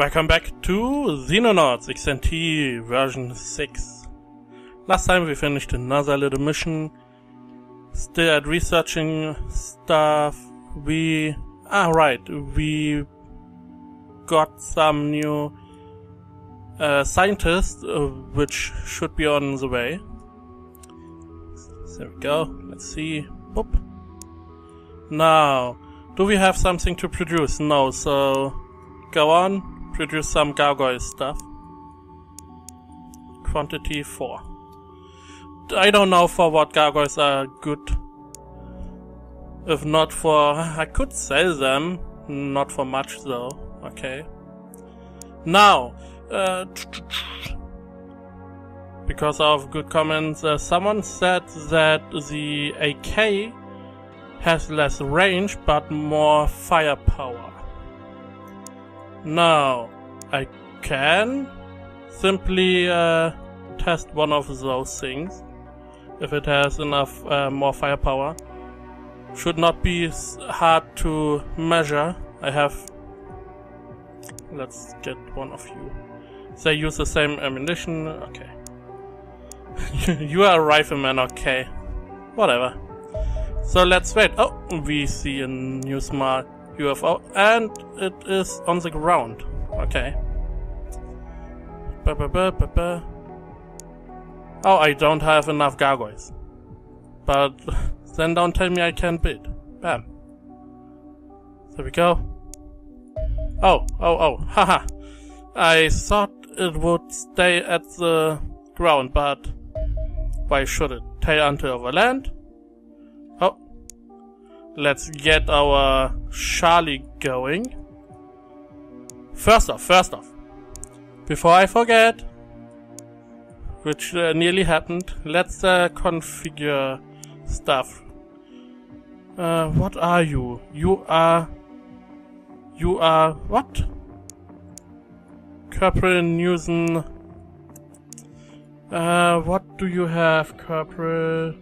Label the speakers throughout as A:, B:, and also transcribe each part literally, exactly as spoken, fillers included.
A: Welcome back to Xenonauts X N T version six. Last time we finished another little mission. Still at researching stuff. We... Ah, right. We got some new uh, scientists, uh, which should be on the way. There we go. Let's see. Boop. Now, do we have something to produce? No, so go on. Produce some gargoyle stuff. Quantity four. I don't know for what gargoyles are good. If not for... I could sell them. Not for much though. Okay. Now, uh, because of good comments, uh, someone said that the A K has less range but more firepower. Now, I can simply uh, test one of those things. If it has enough uh, more firepower. Should not be hard to measure. I have... Let's get one of you. They use the same ammunition. Okay. You are a rifleman, okay. Whatever. So let's wait. Oh, we see a new smart U F O, and it is on the ground. Okay. Ba -ba -ba -ba -ba. Oh, I don't have enough gargoyles. But then don't tell me I can't build. Bam. There we go. Oh, oh, oh, haha. I thought it would stay at the ground, but why should it? Tail until over land. Oh. Let's get our Charlie going. First off, first off, before I forget, which uh, nearly happened, let's uh, configure stuff. Uh, what are you? You are... You are... What? Corporal Newson. Uh, what do you have, Corporal?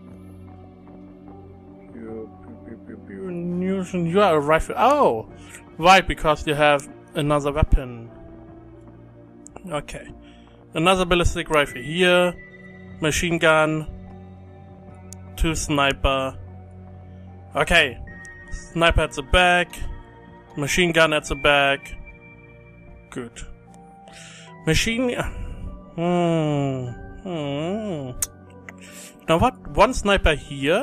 A: Newton, you are a rifle. Oh! Right, because you have another weapon. Okay. Another ballistic rifle here. Machine gun. Two sniper. Okay. Sniper at the back. Machine gun at the back. Good. Machine... Hmm. Hmm. Now what? One sniper here.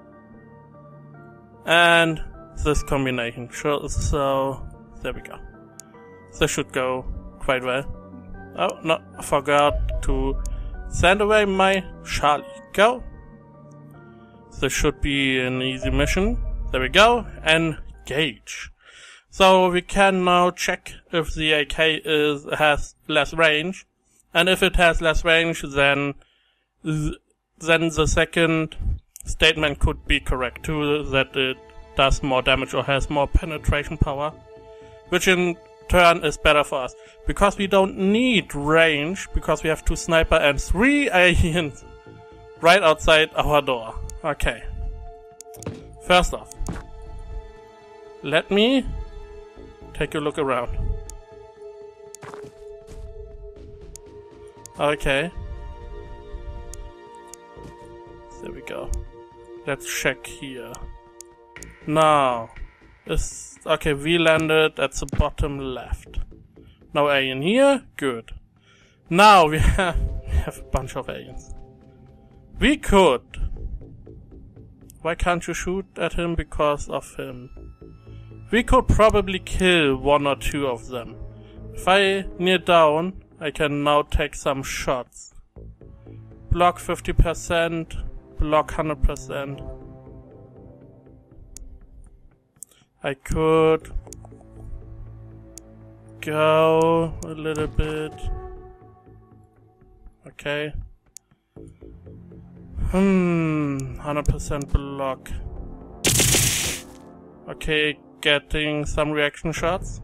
A: And this combination. Sure, so there we go. This should go quite well. Oh, no, I forgot to send away my Charlie. Go. This should be an easy mission. There we go. Engage. So we can now check if the A K is has less range. And if it has less range, then then the second statement could be correct too, that it does more damage or has more penetration power, which in turn is better for us, because we don't need range, because we have two sniper and three aliens right outside our door. Okay. First off, let me take a look around. Okay. There we go. Let's check here. Now, is okay. We landed at the bottom left. No alien here. Good. Now we have we have a bunch of aliens. We could. Why can't you shoot at him? Because of him. We could probably kill one or two of them. If I kneel down, I can now take some shots. Block fifty percent. Block one hundred percent. I could go a little bit. Okay. Hmm, one hundred percent block. Okay, getting some reaction shots.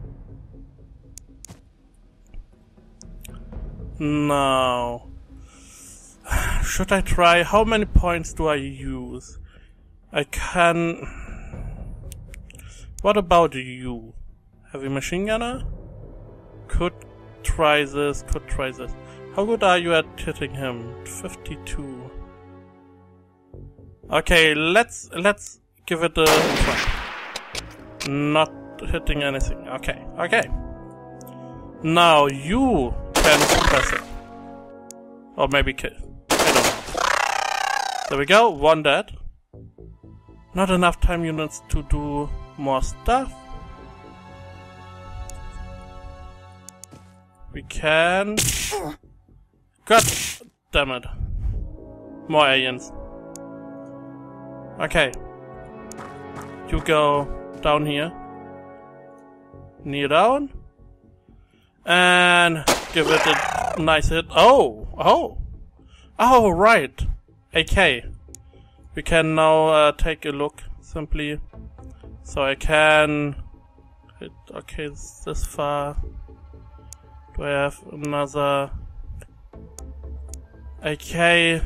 A: Now, should I try? How many points do I use? I can... What about you? Heavy machine gunner? Could try this, could try this. How good are you at hitting him? fifty-two. Okay, let's let's give it a try. Not hitting anything. Okay, okay. Now you can suppress it. Or maybe kill. I don't know. There we go, one dead. Not enough time units to do more stuff. We can... God damn it. More aliens. Okay. You go down here. Knee down. And give it a nice hit. Oh! Oh! Oh, right! A K. We can now uh, take a look, simply. So I can... hit, okay, this far. Do I have another... A K?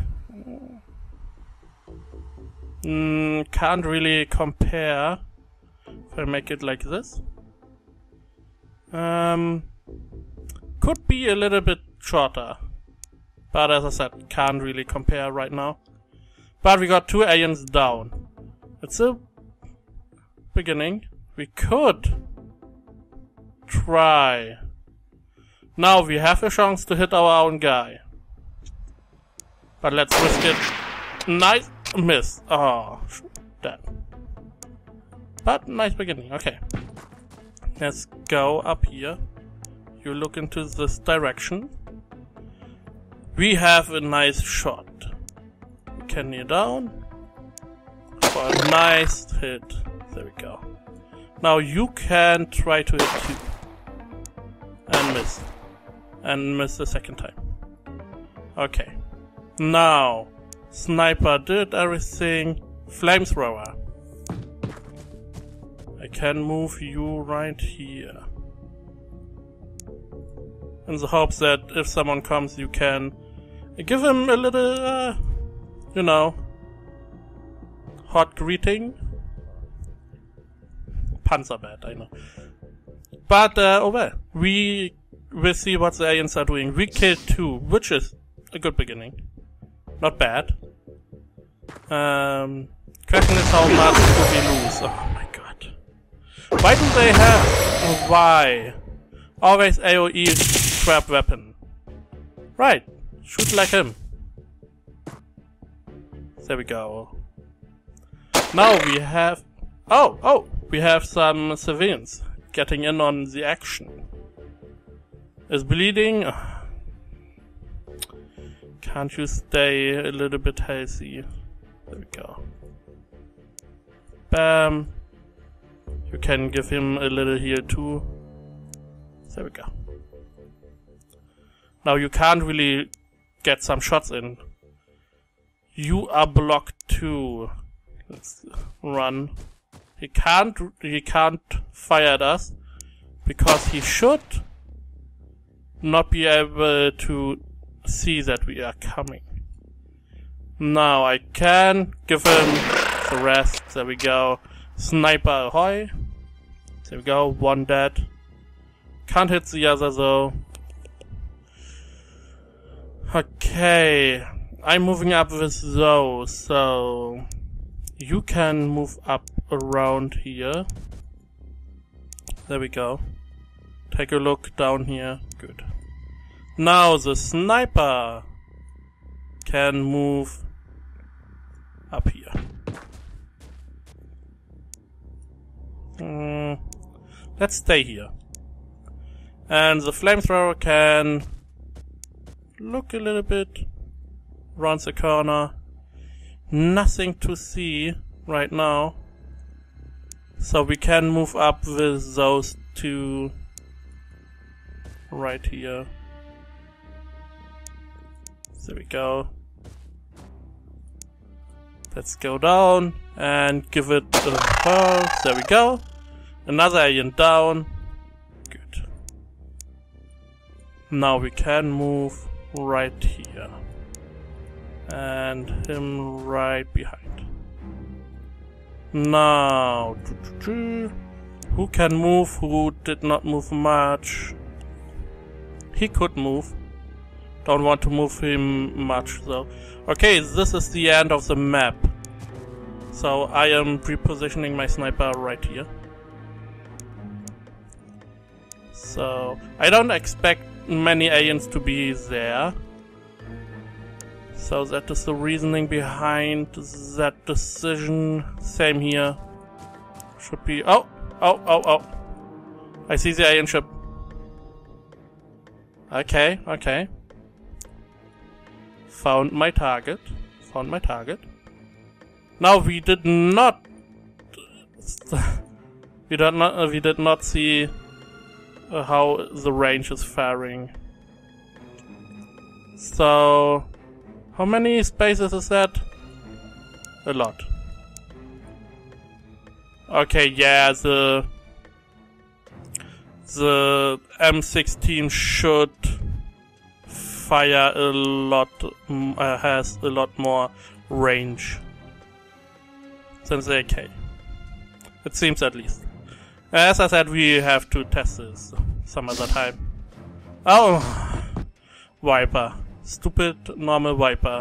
A: Mm, can't really compare. If I make it like this. Um... Could be a little bit shorter. But as I said, can't really compare right now. But we got two aliens down. It's a beginning. We could try. Now we have a chance to hit our own guy. But let's risk it. Nice miss. Oh, dead. But nice beginning. Okay. Let's go up here. You look into this direction. We have a nice shot. We can kneel down for a nice hit. There we go. Now you can try to hit two. And miss. And miss the second time. Okay. Now, sniper did everything. Flamethrower. I can move you right here. In the hopes that if someone comes, you can give him a little, uh, you know, hot greeting. Puns are bad, I know. But, uh, oh well, we will see what the aliens are doing. We killed two, which is a good beginning. Not bad. Um, question is how much do we lose? Oh my god. Why do they have... Oh, why? Always A O E trap weapon. Right. Shoot like him. There we go. Now we have... Oh, oh! We have some civilians getting in on the action. Is bleeding... Can't you stay a little bit healthy? There we go. Bam. You can give him a little heal too. There we go. Now you can't really get some shots in. You are blocked too. Let's run. He can't, he can't fire at us because he should not be able to see that we are coming. Now I can give him the rest. There we go. Sniper ahoy. There we go. One dead. Can't hit the other though. Okay. I'm moving up with those, so you can move up around here. There we go. Take a look down here. Good. Now the sniper can move up here. Mm, let's stay here. And the flamethrower can look a little bit around the corner. Nothing to see right now. So we can move up with those two right here. There we go. Let's go down and give it a whirl. There we go. Another alien down. Good. Now we can move right here. And him right behind. Now, who can move, who did not move much? he could move. Don't want to move him much though. Okay, this is the end of the map. So I am repositioning my sniper right here. So I don't expect many aliens to be there. So that is the reasoning behind that decision. Same here. Should be... Oh! Oh, oh, oh. I see the alien ship. Okay, okay. Found my target. Found my target. Now we did not... we did not, uh, we did not see uh, how the range is faring. So... How many spaces is that? A lot. Okay, yeah, the... The M sixteen should fire a lot, uh, has a lot more range than the A K. It seems at least. As I said, we have to test this some other time. Oh! Viper. Stupid normal Viper.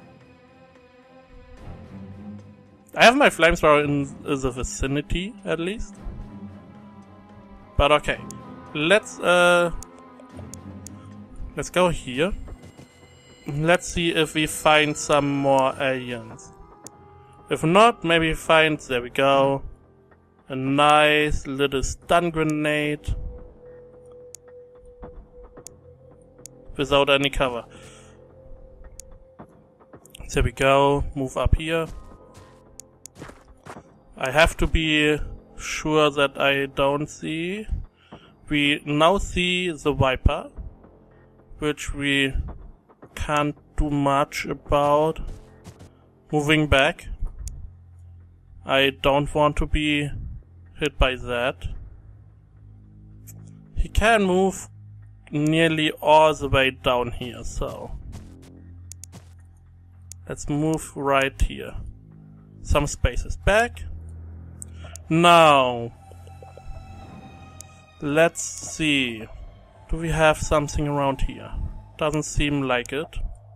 A: I have my flamethrower in the vicinity, at least. But okay. Let's, uh... Let's go here. Let's see if we find some more aliens. If not, maybe find... There we go. A nice little stun grenade. Without any cover. There we go. Move up here. I have to be sure that I don't see. We now see the Viper, which we can't do much about. Moving back. I don't want to be hit by that. He can move nearly all the way down here, so let's move right here. Some spaces back. Now let's see. Do we have something around here? Doesn't seem like it.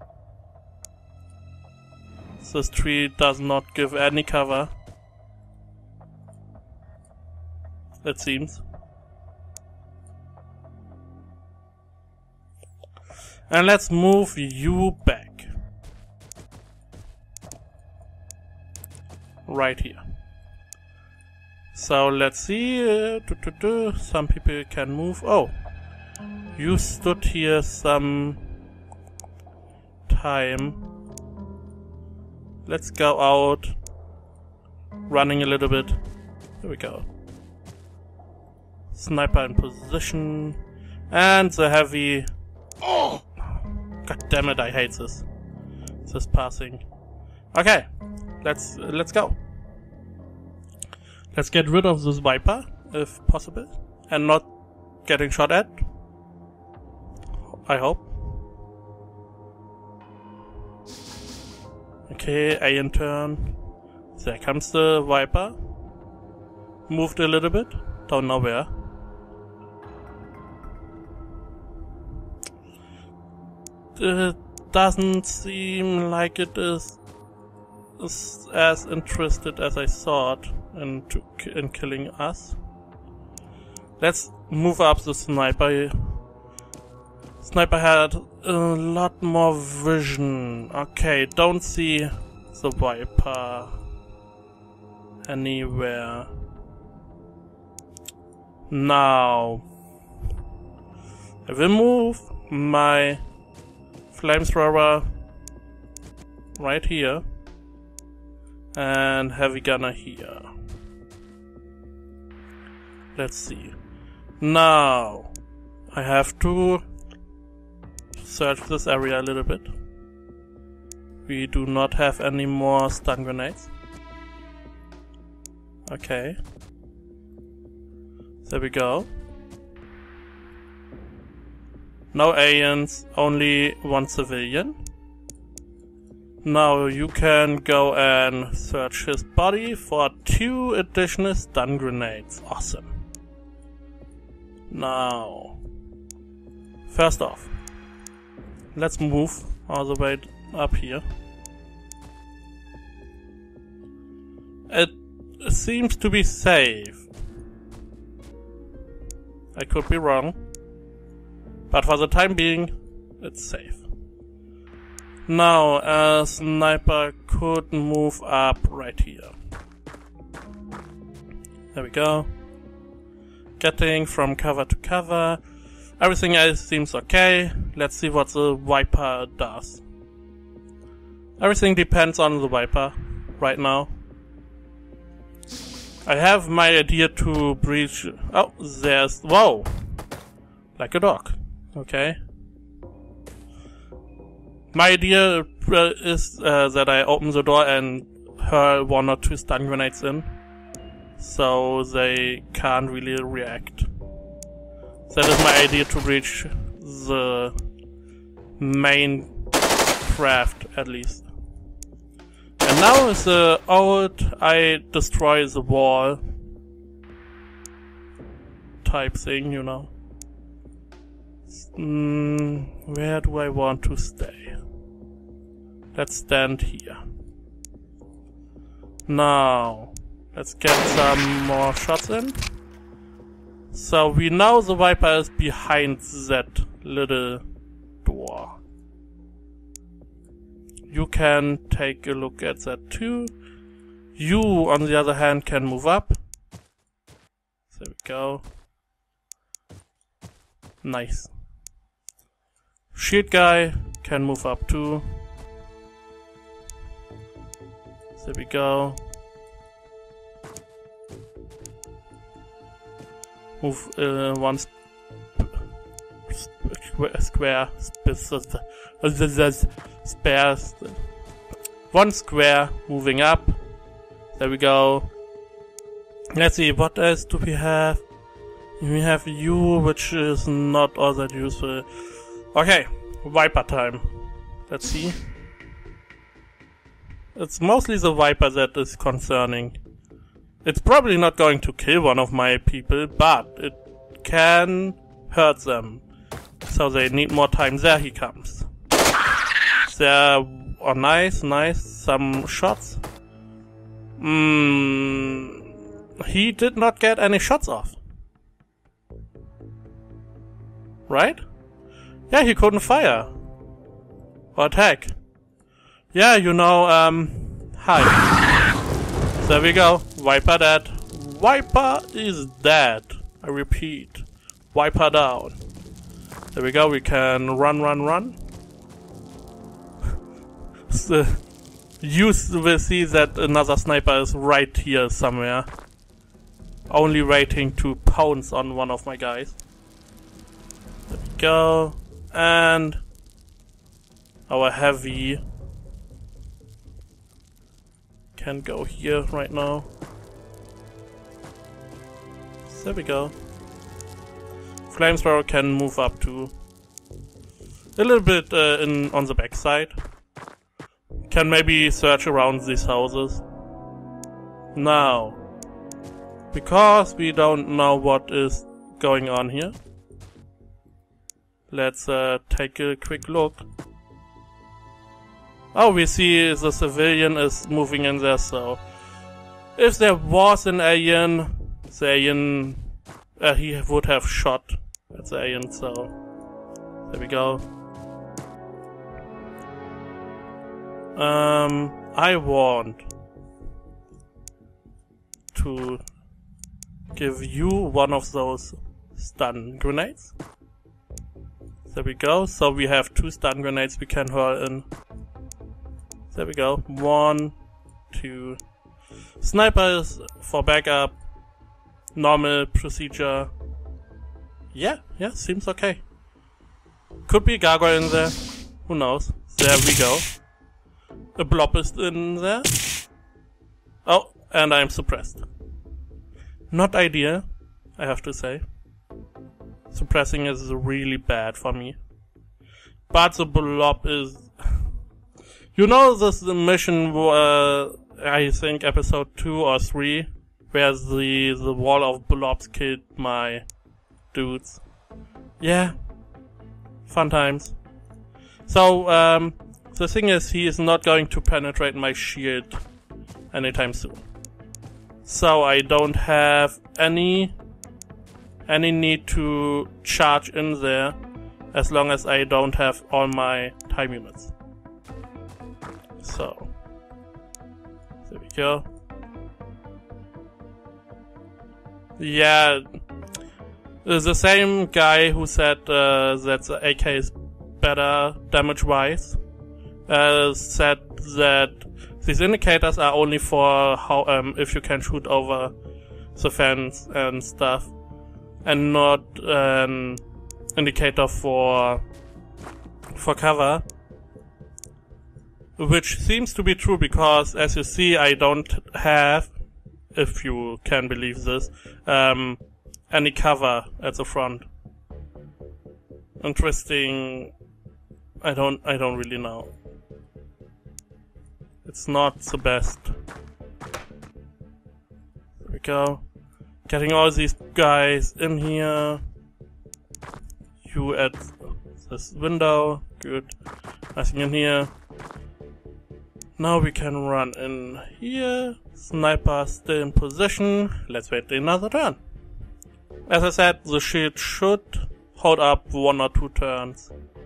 A: This tree does not give any cover, it seems. And let's move you back. Right here. So let's see. Uh, doo -doo -doo. Some people can move. Oh, you stood here some time. Let's go out. Running a little bit. There we go. Sniper in position. And the heavy. Oh! God damn it, I hate this. This passing. Okay. Let's let's go. Let's get rid of this Viper, if possible, and not getting shot at. I hope. Okay, alien turn. There comes the Viper. Moved a little bit. Don't know where. It doesn't seem like it is as interested as I thought in, to, in killing us. Let's move up the sniper. Sniper had a lot more vision. Okay, don't see the Viper anywhere. Now I will move my flamethrower right here. And heavy gunner here. Let's see. Now I have to search this area a little bit. We do not have any more stun grenades. Okay. There we go. No aliens, only one civilian. Now you can go and search his body for two additional stun grenades. Awesome. Now First off, let's move all the way up here. It seems to be safe. I could be wrong, but for the time being, it's safe. Now, a sniper could move up right here. There we go. Getting from cover to cover. Everything else seems okay. Let's see what the Viper does. Everything depends on the Viper right now. I have my idea to breach. Oh, there's. Whoa! Like a dog. Okay. My idea uh, is uh, that I open the door and hurl one or two stun grenades in, so they can't really react. That is my idea to reach the main craft, at least. And now is the old I destroy the wall type thing, you know. Mm, where do I want to stay? Let's stand here. Now, let's get some more shots in. So we know the Viper is behind that little door. You can take a look at that too. You, on the other hand, can move up. There we go. Nice. Shield guy can move up too. There we go. Move uh, one sp sp square spare one square moving up. There we go. Let's see, what else do we have? We have you, which is not all that useful. Okay, Viper time. Let's see. It's mostly the Viper that is concerning. It's probably not going to kill one of my people, but it can hurt them. So they need more time. There he comes. There, oh nice, nice, some shots. Mm, he did not get any shots off. Right? Yeah, he couldn't fire. Or attack. Yeah, you know, um, hi. There we go. Viper dead. Viper is dead. I repeat. Viper down. There we go. We can run, run, run. So, you will see that another sniper is right here somewhere. Only waiting to pounce on one of my guys. There we go. And our heavy can go here right now. There we go. Flamethrower can move up to a little bit uh, in on the back side. Can maybe search around these houses. Now, because we don't know what is going on here, let's uh, take a quick look. Oh, we see the civilian is moving in there, so if there was an alien, the alien, uh, he would have shot at the alien, so there we go. Um, I want to give you one of those stun grenades. There we go, so we have two stun grenades we can hurl in. There we go. One, two. Snipers for backup. Normal procedure. Yeah, yeah, seems okay. Could be a gargoyle in there. Who knows? There we go. A blob is in there. Oh, and I'm suppressed. Not ideal, I have to say. Suppressing is really bad for me. But the blob is... You know this mission, uh, I think episode two or three, where the, the wall of blobs killed my dudes. Yeah, Fun times. So, um, the thing is, he is not going to penetrate my shield anytime soon. So I don't have any any need to charge in there as long as I don't have all my time units. So there we go. Yeah, the same guy who said uh, that the A K is better damage-wise uh, said that these indicators are only for how um, if you can shoot over the fence and stuff, and not an indicator for for cover. Which seems to be true because, as you see, I don't have, if you can believe this, um, any cover at the front. Interesting. I don't. I don't really know. It's not the best. There we go. Getting all these guys in here. You at this window. Good. Nothing in here. Now we can run in here. Sniper still in position. Let's wait another turn. As I said, the shield should hold up one or two turns.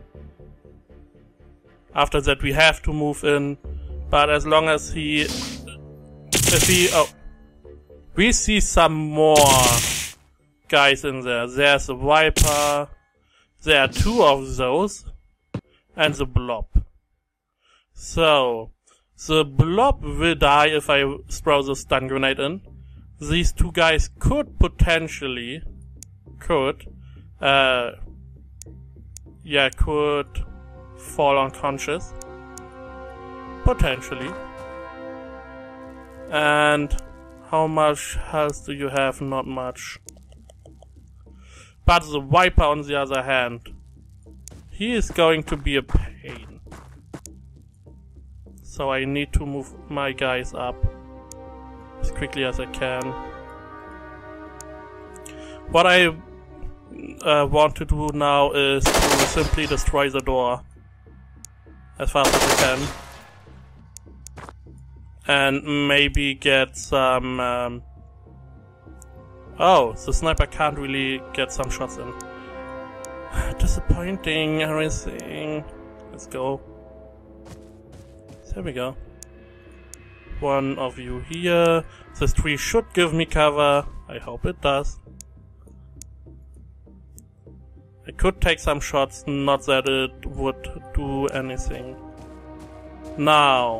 A: After that we have to move in. But as long as he... If he... Oh. We see some more guys in there. There's a Viper. There are two of those. And the Blob. So... The Blob will die if I throw the stun grenade in. These two guys could potentially... Could... Uh... Yeah, could... fall unconscious. Potentially. And... How much health do you have? Not much. But the Viper on the other hand... He is going to be a pain. So I need to move my guys up as quickly as I can. What I uh, want to do now is to simply destroy the door as fast as I can. And maybe get some... Um... Oh, the sniper can't really get some shots in. Disappointing, everything. Let's go. There we go. One of you here. This tree should give me cover. I hope it does. I could take some shots, not that it would do anything. Now.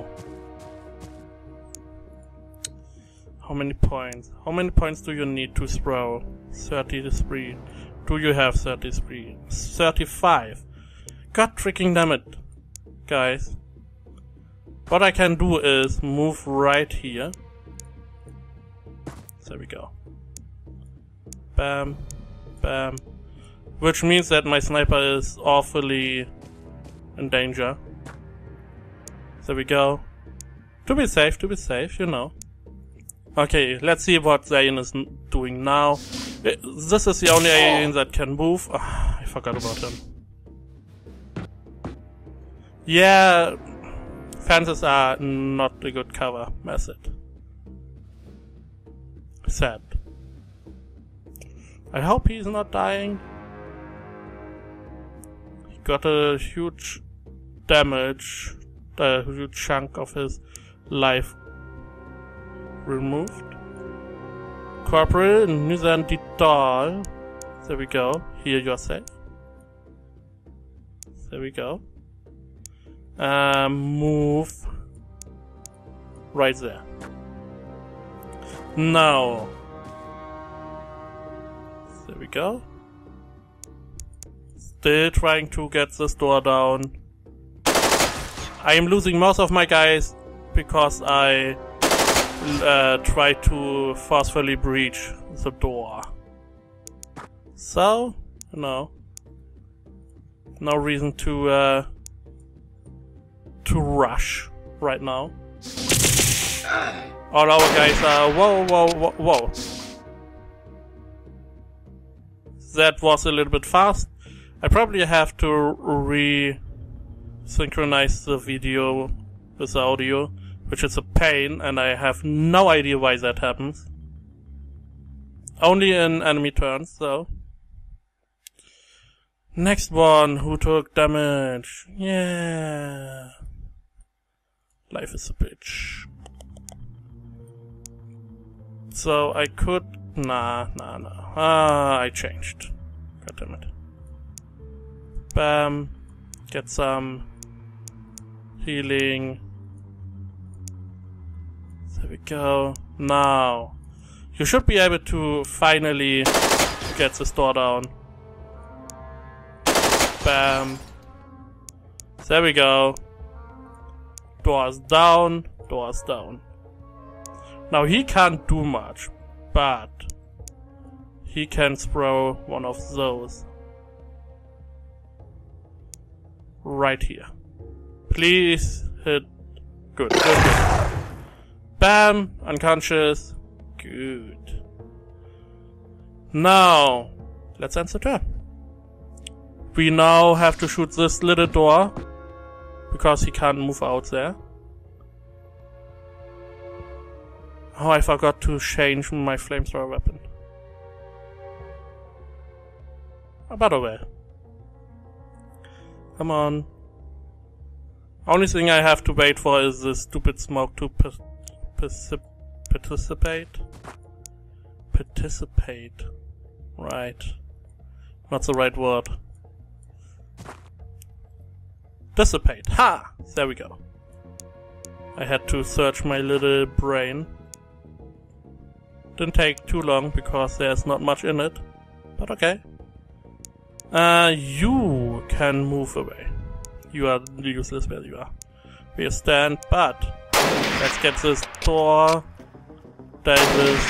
A: How many points? How many points do you need to throw? thirty-three. Do you have thirty-three? thirty-five. God freaking damn it, guys. What I can do is move right here. There we go. Bam. Bam. Which means that my sniper is awfully in danger. There we go. To be safe, to be safe, you know. Okay, let's see what Zayn is doing now. This is the only alien that can move. Oh, I forgot about him. Yeah, fences are not a good cover method. Sad. I hope he's not dying. He got a huge damage, a huge chunk of his life removed. Corporal Nuzandidal. There we go. Heal yourself. There we go. Um, move right there. Now. There we go. Still trying to get this door down. I am losing most of my guys because I uh, try to forcefully breach the door. So, no. No reason to uh, to rush right now. All our guys are whoa, whoa, whoa, whoa. That was a little bit fast. I probably have to re-synchronize the video with the audio, which is a pain, and I have no idea why that happens. Only in enemy turns, though. Next one, who took damage? Yeah. Life is a bitch. So I could... Nah, nah, nah. Ah, I changed. God damn it. Bam. Get some healing. There we go. Now. You should be able to finally get this door down. Bam. There we go. Doors down. Doors down. Now he can't do much, but he can throw one of those. Right here. Please hit. Good. Good, good. Bam. Unconscious. Good. Now, let's end the turn. We now have to shoot this little door, because he can't move out there. Oh, I forgot to change my flamethrower weapon. Oh, by the way. Come on. Only thing I have to wait for is this stupid smoke to per participate. Participate. Right. Not the right word. Dissipate. Ha! There we go. I had to search my little brain. Didn't take too long because there's not much in it. But okay. Uh, you can move away. You are useless where you are. We stand, but let's get this door. Davis.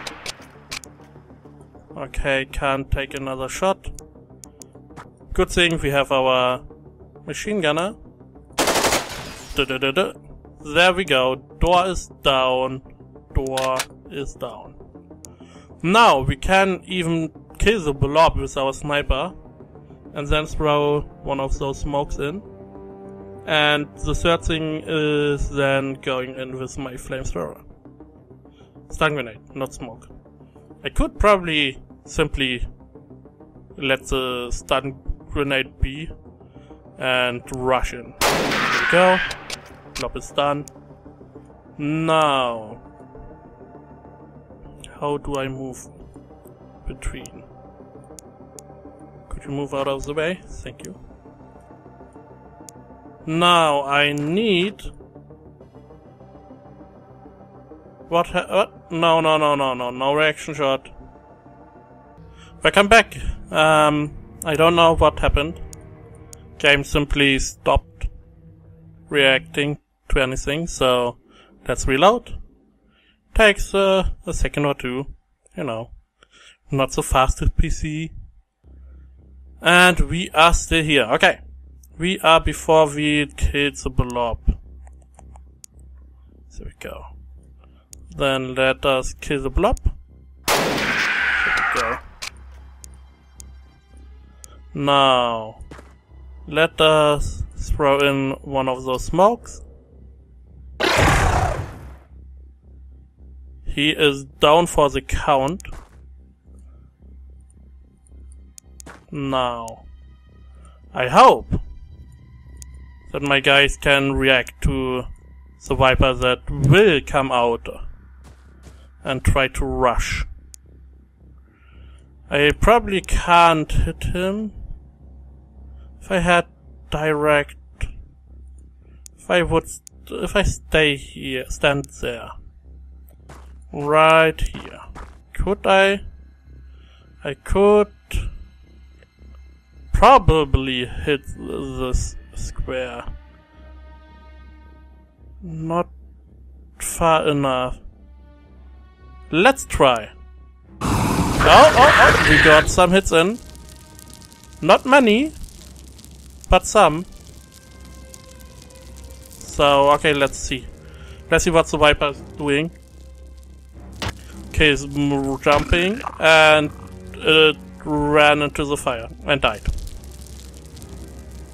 A: Okay, can't take another shot. Good thing we have our machine gunner. Da -da -da -da. There we go. Door is down. Door is down. Now we can even kill the blob with our sniper and then throw one of those smokes in. And the third thing is then going in with my flamethrower. Stun grenade, not smoke. I could probably simply let the stun grenade be and rush in. There we go. Blob is done. Now, how do I move between? Could you move out of the way? Thank you. Now I need... What ha- what? No, no, no, no, no, no reaction shot. Welcome back. Um, I don't know what happened. Game simply stopped reacting to anything, so let's reload. Takes uh, a second or two, you know. Not so fast with P C. And we are still here. Okay. We are before we killed the blob. There we go. Then let us kill the blob. There we go. Now, let us throw in one of those smokes. He is down for the count. Now, I hope that my guys can react to the Viper that will come out and try to rush. I probably can't hit him if I had direct. If I would, if I stay here, stand there, right here. Could I? I could probably hit this square. Not far enough. Let's try. Oh, oh, oh, we got some hits in. Not many, but some. So, okay, let's see. Let's see what the Viper is doing. Okay, he's jumping and it ran into the fire and died.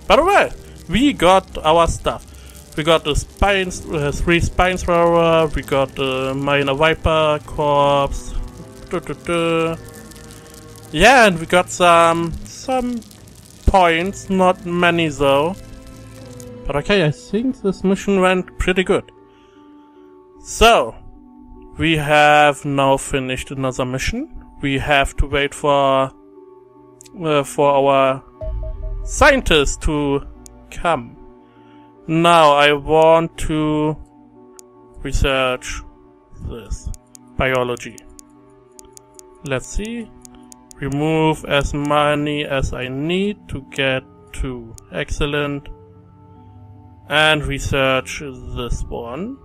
A: By the way, we got our stuff. We got the spines, uh, three spine thrower, we got the minor viper corpse. Du, du, du. Yeah, and we got some some points, not many though. But okay, I think this mission went pretty good. So, we have now finished another mission. We have to wait for uh, for our scientists to come. Now I want to research this. Biology. Let's see. Remove as many as I need to get to. Excellent. And research this one.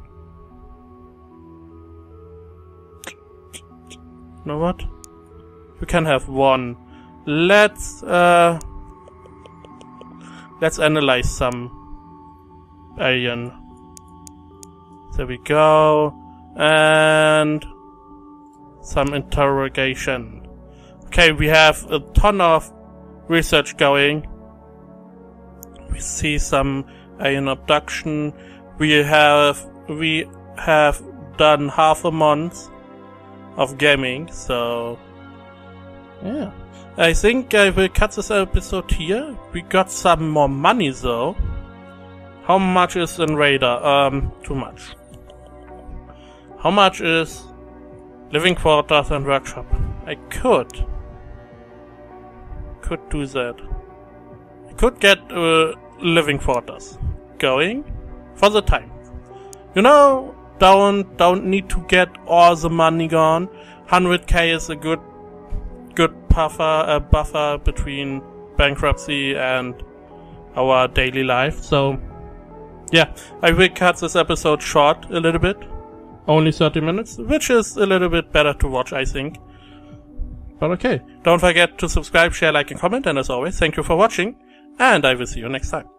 A: You know what? We can have one. Let's uh let's analyze some alien. There we go. And some interrogation. Okay, we have a ton of research going. We see some alien abduction. We have we have done half a month of gaming, so yeah. I think I will cut this episode here. We got some more money though. How much is in Raider? Um, too much. How much is living quarters and workshop? I could. Could do that. I could get uh, living quarters going for the time. You know, don't don't need to get all the money gone. one hundred K is a good good buffer a buffer between bankruptcy and our daily life. So yeah, I will cut this episode short a little bit. Only thirty minutes, which is a little bit better to watch, I think. But okay, don't forget to subscribe, share, like, and comment, and as always, thank you for watching, and I will see you next time.